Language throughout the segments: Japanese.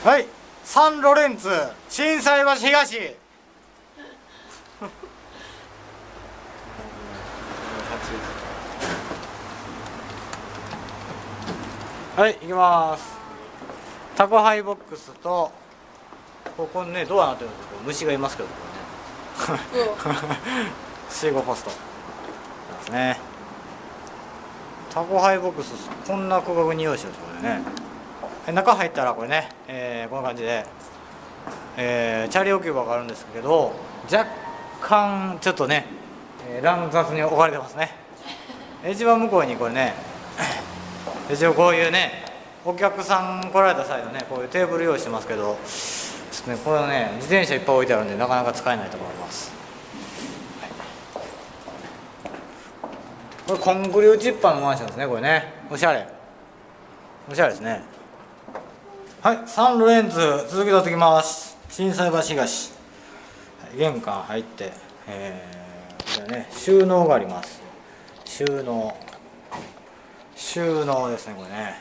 はい、サンロレンツ心斎橋東はい、行きます。宅配ボックスとここね、ドアになってるんですけど虫がいますけど、これね集合ポストですね。宅配ボックスこんな区画に用意してるんです。これね、中入ったらこれね、こんな感じで、チャリ置き場があるんですけど、若干ちょっとね、乱雑に置かれてますね。一番向こうにこれね一応こういうね、お客さん来られた際のね、こういうテーブル用意してますけど、ちょっとね、これね、自転車いっぱい置いてあるんでなかなか使えないと思います。これコンクリ打ちっぱのマンションですね。これね、おしゃれですね。はい、サンロレンツ続き取ってきます。心斎橋東、玄関入って、これね、収納があります。収納ですね。これね、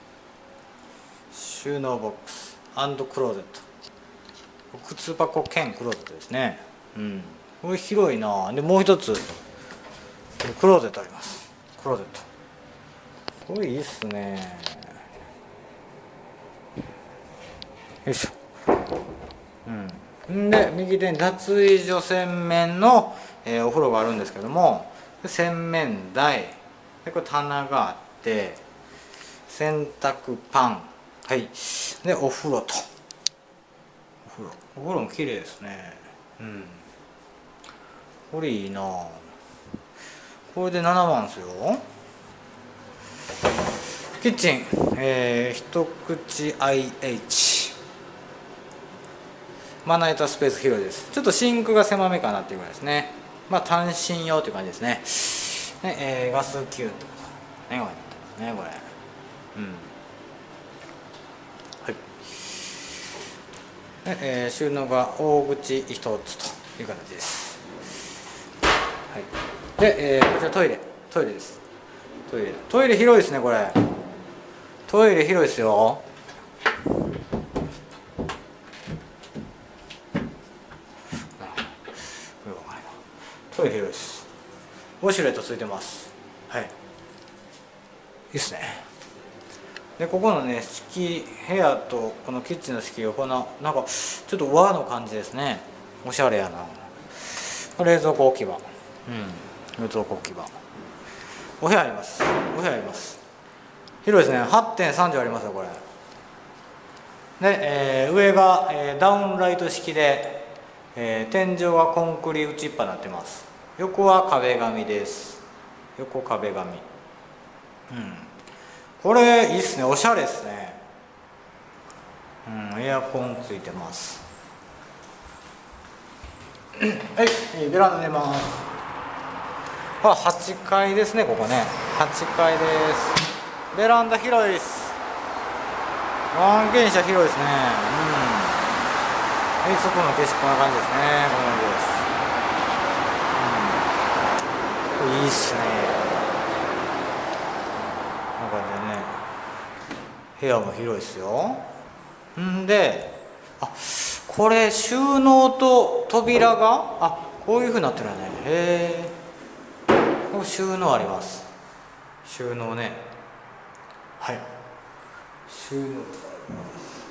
収納ボックス&クローゼット、靴箱兼クローゼットですね。これ広いな。でもう一つクローゼットあります。クローゼット、これいいっすね。よいしょ。で右手に脱衣所洗面の、お風呂があるんですけども、洗面台でこれ棚があって、洗濯パン、はい、でお風呂と、お風呂も綺麗ですね。これいいな。これで7万ですよ。キッチン、一口 IH、 まな板スペース広いです。ちょっとシンクが狭めかなっていうぐらいですね。まあ単身用という感じですね。ガス給湯とかね、これなってますね、これ。はい。収納が大口一つという形です。はい。で、こちらトイレです。トイレ広いですね。これトイレ広いですよ。トイレ広いです。ウォシュレットついてます。はい、いいっすね。でここのね、部屋とこのキッチンの敷居がこんな、なんかちょっと和の感じですね。おしゃれやな。冷蔵庫置き場、冷蔵庫置き場。お部屋あります。広いですね。 8.3 畳ありますよ、これで。上が、ダウンライト式で、天井はコンクリ打ちっぱになってます。横は壁紙です。横壁紙。これいいっすね。おしゃれですね。エアコンついてます。はい、ベランダ出ます。8階ですね。ここね、8階です。ベランダ広いです。ワンゲン車広いですね。外の景色こんな感じですね。こんな感じです。いいっすね。こんな感じでね、部屋も広いですよ。で、これ収納と扉がこういうふうになってるよね。ここ収納あります。収納ね。はい、収納があります。